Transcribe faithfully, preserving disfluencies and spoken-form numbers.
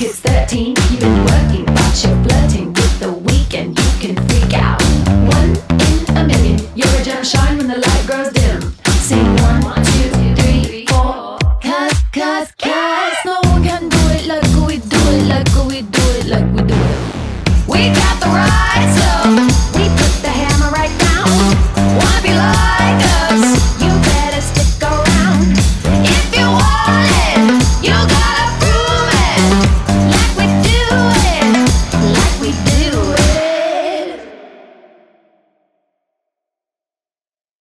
It's thirteen, you've been working, but you're flirting with the weekend. You can freak out. One in a million, you're a gem shine.